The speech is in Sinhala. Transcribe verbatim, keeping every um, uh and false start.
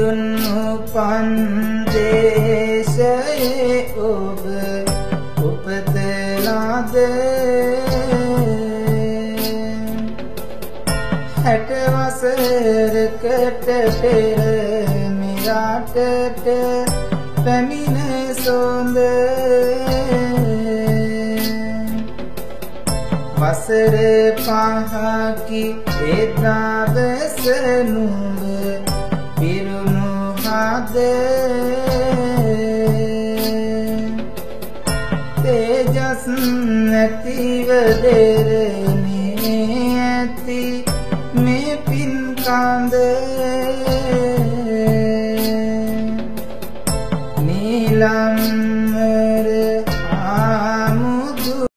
බුදුන් උපන් දේශයේ ඔබ උපත ලාද හැට වසරකට පෙර මිරාටට පැමිණ සොඳ වසර පහකි එදාවස නුඹ පිරුණු හද තේජස් නැතිව දෙරණේ ඇති මේ පින් කාන්ද